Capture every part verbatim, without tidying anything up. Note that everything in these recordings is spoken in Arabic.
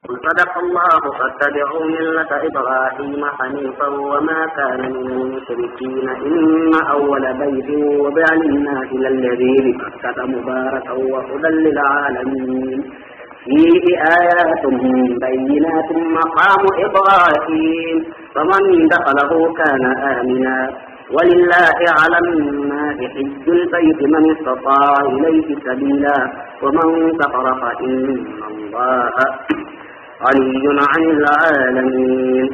صدق الله. فاتبعوا ملة إبراهيم حنيفا وما كان من المشركين. إن أول بيت وضع للناس للذي ببكة مباركا وهدى للعالمين فيه آيات بينات مقام إبراهيم فمن دخله كان آمنا ولله على الناس حج البيت من استطاع إليه سبيلا ومن كفر فإن الله غني عن العالمين.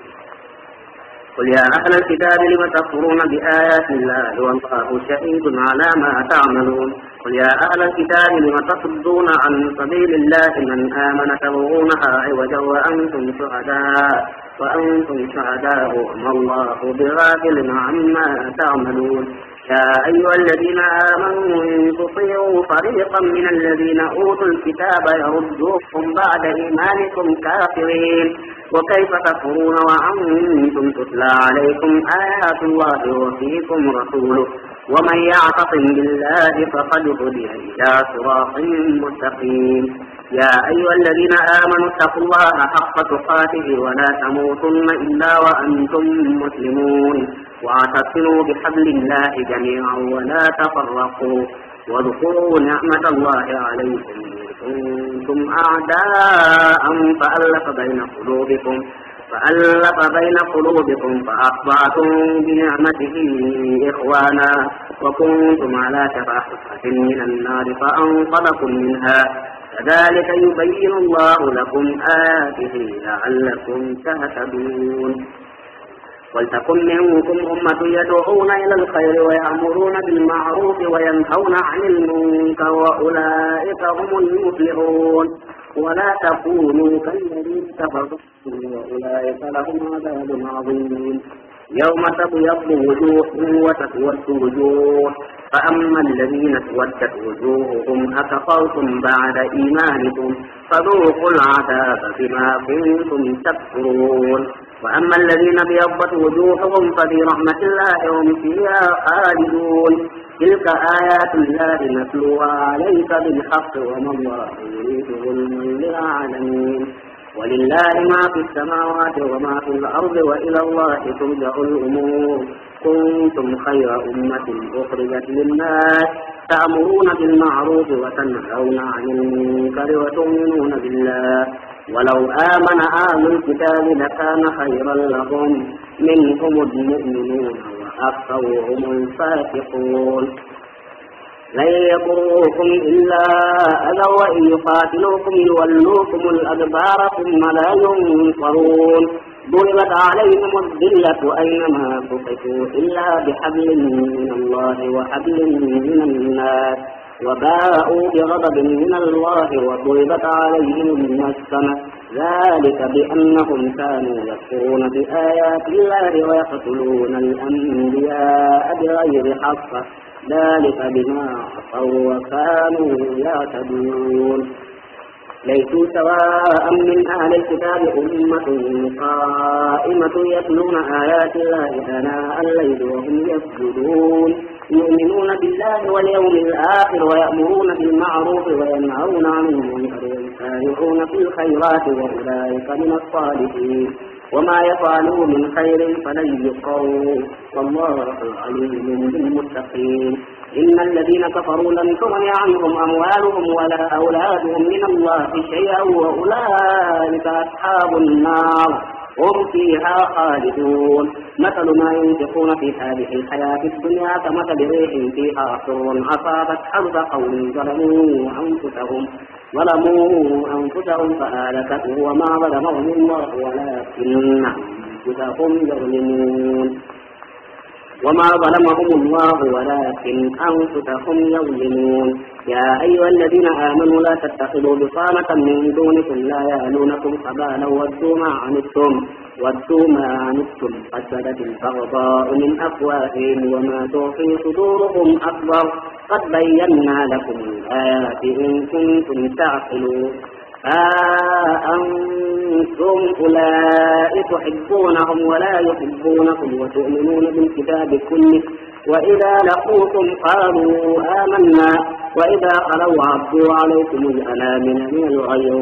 قل يا أهل الكتاب لم تكفرون بآيات الله والله شهيد على ما تعملون. قل يا أهل الكتاب لم تصدون عن سبيل الله من آمن تبغونها عوجا وأنتم شهداء وأنتم شهداء وما الله بغافل عما تعملون. يا أيها الذين آمنوا إن تطيعوا فريقا من الذين أوتوا الكتاب يردوكم بعد إيمانكم كافرين وكيف تكفرون وأنتم تتلى عليكم آيات الله وفيكم رسوله ومن يعتصم بالله فقد هدي إلى صراط مستقيم. يا أيها الذين آمنوا اتقوا الله حق تقاته ولا تموتن إلا وأنتم مسلمون واعتصموا بحبل الله جميعا ولا تفرقوا واذكروا نعمة الله عليكم إذ كنتم أعداء فألف بين قلوبكم فألف بين قلوبكم فأصبحتم بنعمته إخوانا وكنتم على شفا حفرة من النار فأنقذكم منها كذلك يبين الله لكم آياته لعلكم تهتدون. ولتكن منكم أمة يدعون إلى الخير ويأمرون بالمعروف وينهون عن المنكر وأولئك هم المفلحون. ولا تكونوا كالذين كفروا وأولئك لهم عذاب عظيم. يوم تبيض وجوه وتسود وجوه فأما الذين اسودت وجوههم أكفرتم بعد إيمانكم فذوقوا العذاب بما كنتم تكفرون. وأما الذين ابيضت وجوههم ففي رحمة الله هم فيها خالدون. تلك آيات الله نتلوها عليك بالحق وما الله يريد ظلما للعالمين. ولله ما في السماوات وما في الأرض وإلى الله ترجع الأمور. كنتم خير أمة أخرجت للناس تأمرون بالمعروف وتنهون عن المنكر وتؤمنون بالله ولو آمن أهل الكتاب لكان خيرا لهم منهم المؤمنون وأكثرهم الفاسقون. لن يضروكم إلا أذى وإن يقاتلوكم يولوكم الأدبار ثم لا ينصرون. ضربت عليهم الذلة أينما ثقفوا إلا بحبل من الله وحبل من الناس وباءوا بغضب من الله وضربت عليهم المسكنة ذلك بأنهم كانوا يكفرون بآيات الله ويقتلون الأنبياء بغير حق ذلك بما عصوا وكانوا يعتدون. ليسوا سواء من أهل الكتاب أمة قائمة يتلون آيات الله آناء الليل وهم يسجدون يؤمنون بالله واليوم الآخر ويأمرون بالمعروف وينهون عن المنكر ويسارعون في الخيرات وأولئك من الصالحين. وما يفعلوا من خير فلن يقروا والله عليم بالمتقين. إن الذين كفروا لن تغني عنهم أموالهم ولا أولادهم من الله شيئا وأولئك أصحاب النار هم فيها خالدون. مثل ما ينفقون في هذه الحياة الدنيا كمثل ريح فيها سر أصابت حرث قوم ظلموا أنفسهم ظلموا أنفسهم فأهلكته وما ظلمهم الله ولكن أنفسهم يظلمون وما ظلمهم الله ولكن أنفسهم يظلمون. يا أيها الذين آمنوا لا تتخذوا بطانة من دونكم لا يألونكم خبالا ودوا ما عنتم ودوا ما عنتم قد بدت البغضاء من أفواههم وما تخفي صدورهم أكبر قد بينا لكم الآيات إن كنتم تعقلون. ها أنتم أولئك تحبونهم ولا يحبونكم وتؤمنون بالكتاب كله وإذا لقوكم قالوا آمنا وإذا خلوا عضوا عليكم الأنامل من الغيظ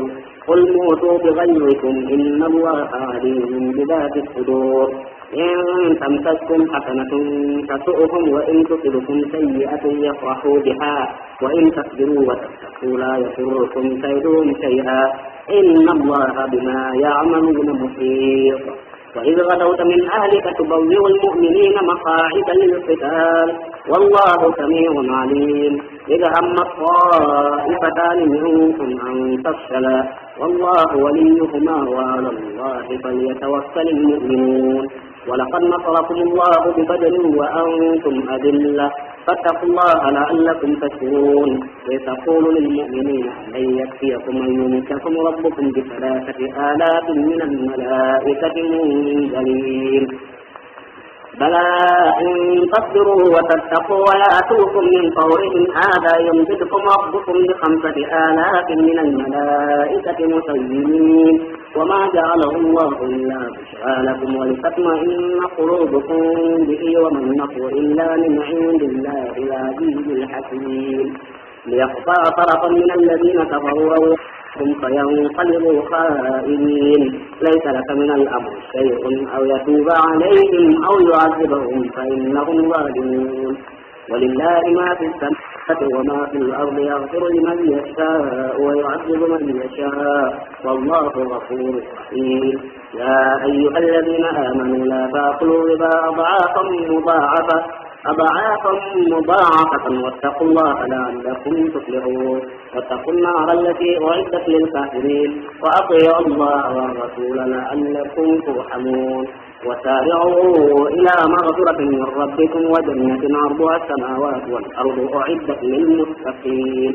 قل موتوا بغيظكم إن الله عليم بذات الصدور إن تمسككم حسنة تسؤهم وإن تصبكم سيئة يفرحوا بها وإن تصبروا وتتقوا لا يضركم كيدهم شيئا إن الله بما يعملون محيط وإذ غدوت من أهلك تبوئ المؤمنين مقاعد للقتال والله سميع عليم إذا هم الطائفتان منكم أن تفشلا والله وليهما وعلى الله فليتوكل المؤمنون ولقد نصركم الله ببدر وأنتم أذلة فاتقوا الله لعلكم تشكرون وتقولوا للمؤمنين لن يكفيكم أن يمدكم ربكم بثلاثة آلاف من الملائكة منزلين بلى إن تصبروا وتتقوا ويأتوكم من فورهم هذا يمددكم ربكم بخمسة آلاف من الملائكة مسيمين وما جعله الله إلا بشرى لكم ولتطمئن قلوبكم به وما النصر إلا من عند الله العزيز الحكيم ليقطع طرفا من الذين كفروا أو ثم فينقلبوا خائبين ليس لك من الأمر شيء أو يتوب عليهم أو يعذبهم فإنهم ظالمون ولله ما في السماوات وما في الأرض يغفر لمن يشاء ويعذب من يشاء والله غفور رحيم يا أيها الذين آمنوا لا تأكلوا الربا أضعافا مضاعفة أضعافا مضاعفة واتقوا الله لعلكم تفلحون واتقوا النار التي أعدت للكافرين وأطيعوا الله والرسول لعلكم ترحمون وسارعوا إلى مغفرة من ربكم وجنة عرضها السماوات والأرض أعدت للمتقين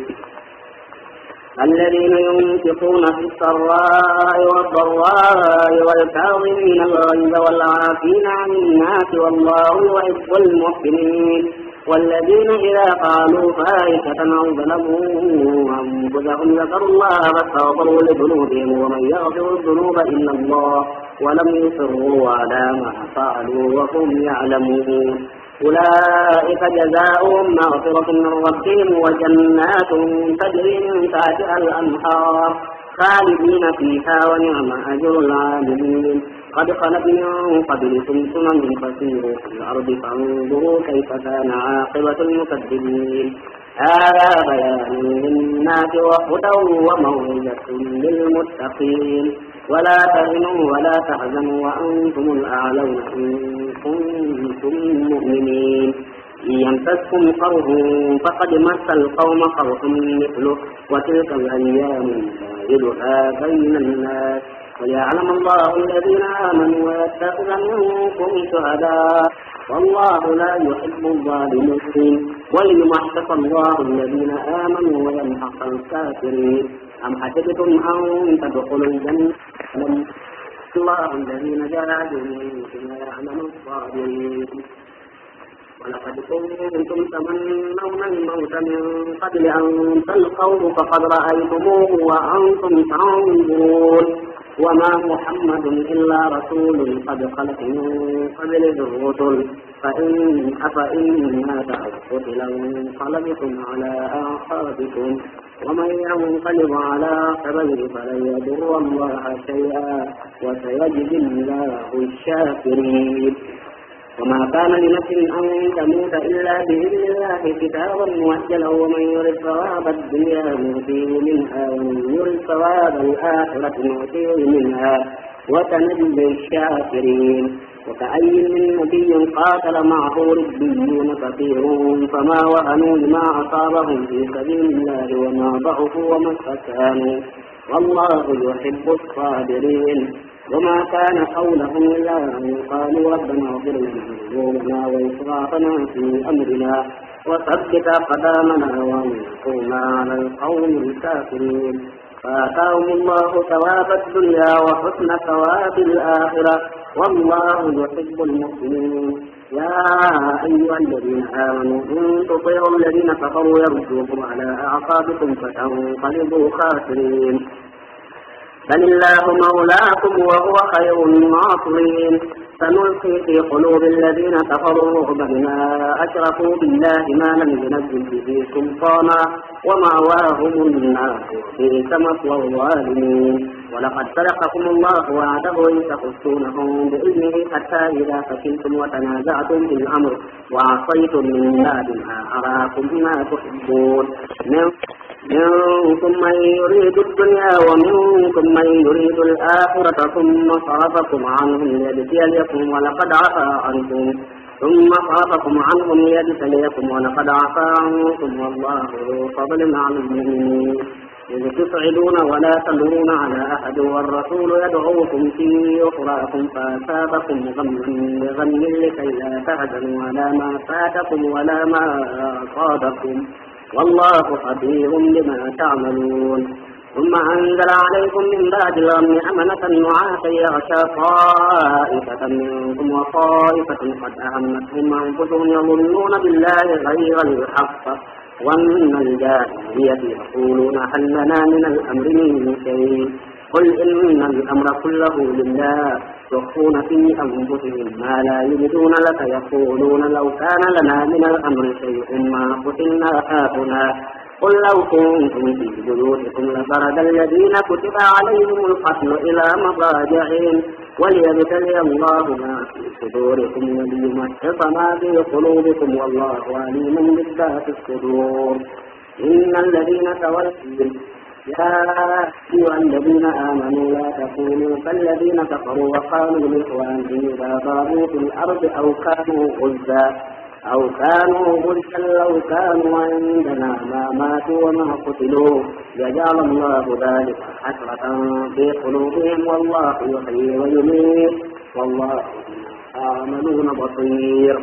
الذين ينفقون في السراء والضراء والكاظمين الغيظ والعافين عن الناس والله يحب المحسنين والذين إذا فعلوا فاحشة أو ظلموا أنفسهم ذكروا الله فاستغفروا لذنوبهم ومن يغفر الذنوب إلا الله ولم يصروا على ما فعلوا وهم يعلمون أولئك جزاؤهم مغفرة من ربهم وجنات تجري من تحتها الأنهار خالدين فيها ونعم أجر العاملين قد خلت من قبلكم سنن فسيروا في الأرض فانظروا كيف كان عاقبة المكذبين هذا بيان للناس وهدى وموعظة للمتقين ولا تهنوا ولا تحزنوا وأنتم الأعلون إن كنتم مؤمنين إن يمسسكم قرح فقد مس القوم قرح مثله وتلك الأيام نداولها بين الناس وليعلم الله الذين آمنوا ويتخذ منكم شهداء والله لا يحب الظالمين وليمحص الله الذين آمنوا ويمحق الكافرين أم حسبتم أن تدخلوا الجنة الله الذين جاهدوا منكم ويعلم الصابرين ولقد كنتم تمنون الموت من قبل أن تلقوه فقد رأيتموه وأنتم تنظرون وما محمد إلا رسول قد خلت من قبله الرسل فإن أفإن مات أو قتل انقلبتم على أعقابكم ومن ينقلب على عقبيه فلن يضر الله شيئا وسيجزي الله الشاكرين وما كان لنفس أن تموت إلا بإذن الله كتابا مؤجلا ومن يرد ثواب الدنيا نؤتيه منها ومن يرد ثواب الآخرة نؤتيه منها وسنجزي الشاكرين وكأي من نبي قاتل معه ربيون كثير فما وهنوا لما أصابهم في سبيل الله وما ضعفوا وما استكانوا والله يحب الصابرين وما كان قولهم إلا أن قالوا ربنا اغفر لنا ذنوبنا وإسرافنا في أمرنا وثبت أقدامنا وانصرنا على القوم الكافرين فآتاهم الله ثواب الدنيا وحسن ثواب الآخرة والله يحب المحسنين يا أيها الذين آمنوا إن تطيعوا الذين كفروا يردوكم على أعقابكم فتنقلبوا خاسرين بل الله مولاكم وهو خير الناصرين سنلقي في قلوب الذين كفروا الرعب بما أشركوا بالله ما لم ينزل به سلطانا ومأواهم النار وبئس مثوى الظالمين ولقد صدقكم الله وعده إذ تخصونهم بإذنه حتى إذا فشلتم وتنازعتم في الأمر وعصيتم من بعد ما أراكم ما تحبون منكم من يريد الدنيا ومنكم من يريد الآخرة ثم صرفكم عنهم ليبتليكم ولقد عفا عنكم ثم صرفكم عنهم ليبتليكم ولقد عفا عنكم والله ذو فضل على المؤمنين إذ تصعدون ولا تلوون على أحد والرسول يدعوكم في أخراكم فأصابكم غما بغم لكي لا تحزنوا على ما فاتكم ولا ما أصابكم والله خبير بما تعملون ثم أنزل عليكم من بعد الغم أمنة نعاسا يغشى طائفة منكم وطائفة قد أهمتهم أنفسهم يظنون بالله غير الحق ومن الجاهلية يقولون هل لنا من الأمر من شيء قل إن الأمر كله لله يخفون في أنفسهم ما لا يجدون لك يقولون لو كان لنا من الأمر شيء ما قتلنا هاهنا قل لو كنتم في بيوتكم لبرز الذين كتب عليهم القتل إلى مضاجعهم وليبتلي الله ما في صدوركم وليمحص ما في قلوبكم والله عليم بذات الصدور إن الذين تولوا يا أيها الذين آمنوا لا تكونوا كالذين كفروا وقالوا لإخوانهم إذا ضربوا في الأرض أو كانوا غزا أو كانوا غزا لو كانوا عندنا ما ماتوا وما قتلوا ليجعل الله ذلك حسرة في قلوبهم والله يحيي ويميت والله تعملون بصير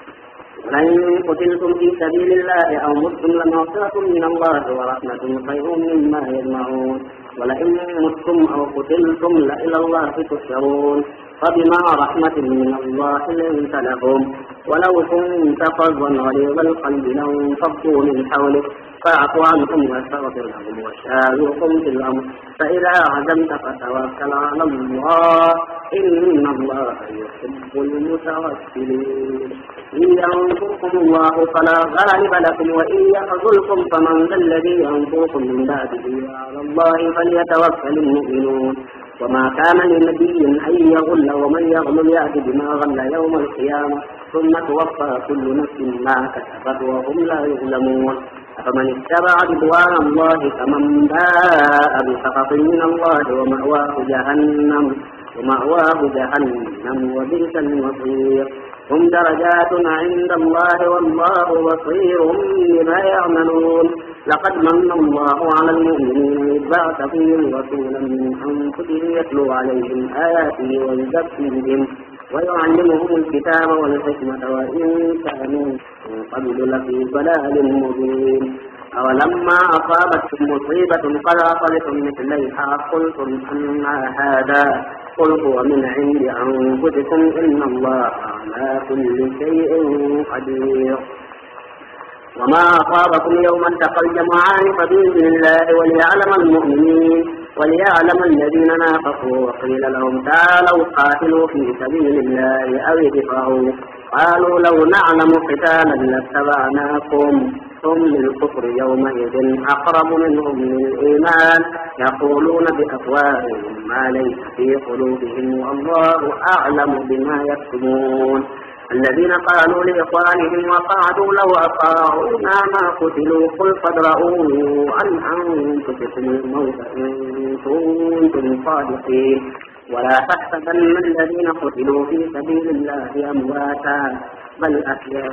ولئن قتلتم في سبيل الله أو متم لمغفرة من الله ورحمة خير مما يجمعون ولئن متم أو قتلتم لإلى الله تحشرون فبما رحمة من الله لنت لهم ولو كنت فظا غليظ القلب لانفضوا من حولك فاعف عنهم واستغفر لهم وشاورهم في الأمر فإذا عزمت فتوكل على الله إن الله يحب المتوكلين إن ينصركم الله فلا غالب لكم وإن يخذلكم فمن ذا الذي ينصركم من بعده وعلى الله فليتوكل المؤمنون وما كان لنبي أن يغل ومن يغل يأتي بما غل يوم القيامة ثم توفى كل نفس ما كسبت وهم لا يظلمون أفمن اتبع رضوان الله كمن باء بسخط من الله ومأواه جهنم ومأواه جهنم وبئس المصير هم درجات عند الله والله بصير بما يعملون لقد من الله على المؤمنين إذ بعث فيهم رسولا من أنفسهم يتلو عليهم آياته ويزكيهم ويعلمهم الكتاب والحكمة وإن كانوا من قبل لفي ضلال مبين أولما أصابتكم مصيبة قد أصبتم مثليها قلتم أن هذا قل هو من عند أنفسكم إن الله على كل شيء قدير وما أصابكم يوم التقى الجمعان فبإذن الله وليعلم المؤمنين وليعلم الذين نافقوا وقيل لهم تعالوا قاتلوا في سبيل الله أو ادفعوا قالوا لو نعلم قتالا لاتبعناكم هم للكفر يومئذ أقرب منهم للإيمان يقولون بأفواههم ما ليس في قلوبهم والله أعلم بما يكتمون الذين قالوا لإخوانهم وقعدوا لو أطاعونا ما قتلوا قل فادرءوا عن أنفسكم الموت إن كنتم صادقين ولا تحسبن الذين قتلوا في سبيل الله أمواتا بل أحياء